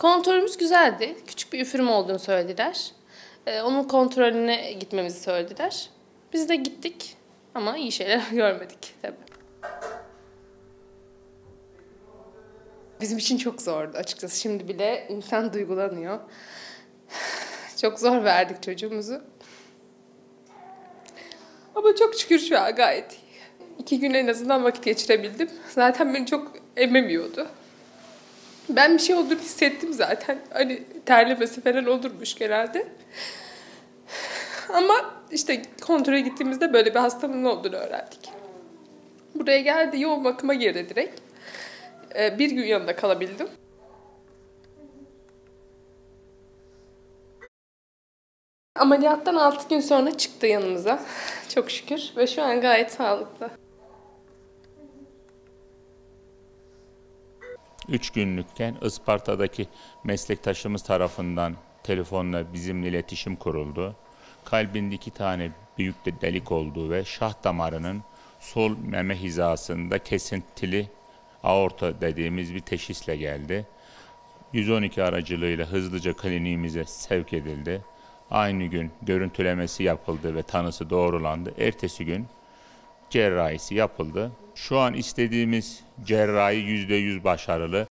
Kontrolümüz güzeldi. Küçük bir üfürme olduğunu söylediler. Onun kontrolüne gitmemizi söylediler. Biz de gittik ama iyi şeyler görmedik tabii. Bizim için çok zordu açıkçası. Şimdi bile insan duygulanıyor. Çok zor verdik çocuğumuzu. Ama çok şükür şu an gayet iyi. 2 gün en azından vakit geçirebildim. Zaten beni çok ememiyordu. Ben bir şey olduğunu hissettim zaten. Hani terlemesi falan olurmuş genelde. Ama işte kontrole gittiğimizde böyle bir hastalığın olduğunu öğrendik. Buraya geldi, yoğun bakıma girdi direkt. 1 gün yanında kalabildim. Ameliyattan 6 gün sonra çıktı yanımıza. Çok şükür ve şu an gayet sağlıklı. 3 günlükken Isparta'daki meslektaşımız tarafından telefonla bizimle iletişim kuruldu. Kalbinde 2 tane büyük de delik olduğu ve şah damarının sol meme hizasında kesintili aorta dediğimiz bir teşhisle geldi. 112 aracılığıyla hızlıca kliniğimize sevk edildi. Aynı gün görüntülemesi yapıldı ve tanısı doğrulandı. Ertesi gün cerrahisi yapıldı. Şu an istediğimiz cerrahi %100 başarılı.